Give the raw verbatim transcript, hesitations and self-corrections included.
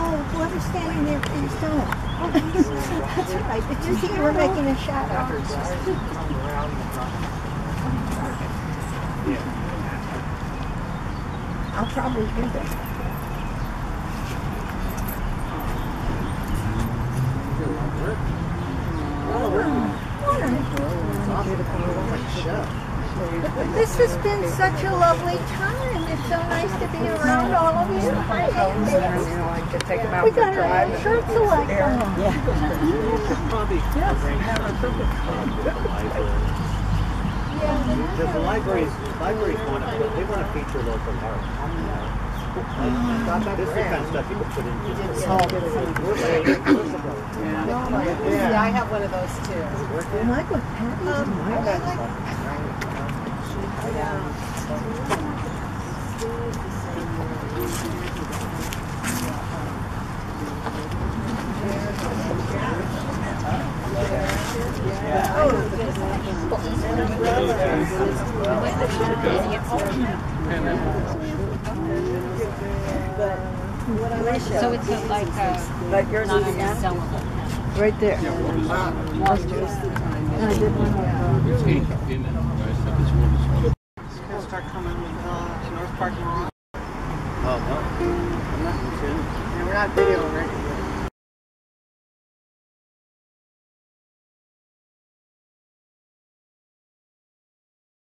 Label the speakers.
Speaker 1: whoever's standing there, please don't. That's right. But you see, we're making a shadow. I'll probably do this. This has been such a lovely time. It's so nice to be around all of you. Hi, Andy. We got our own shirt selection. Yeah.
Speaker 2: Because the libraries, libraries want to, they want to feature local art. This is the kind of stuff you can put in.
Speaker 3: Yeah, I have one of those too.
Speaker 1: You like what Patty um, I like.
Speaker 4: So it's like a,
Speaker 1: like yours
Speaker 4: not
Speaker 1: is
Speaker 4: only sellable.
Speaker 1: right there.
Speaker 3: Start coming with uh, North Parking Lot.
Speaker 2: Oh, no. I'm not concerned.
Speaker 3: Yeah, we're not video ready.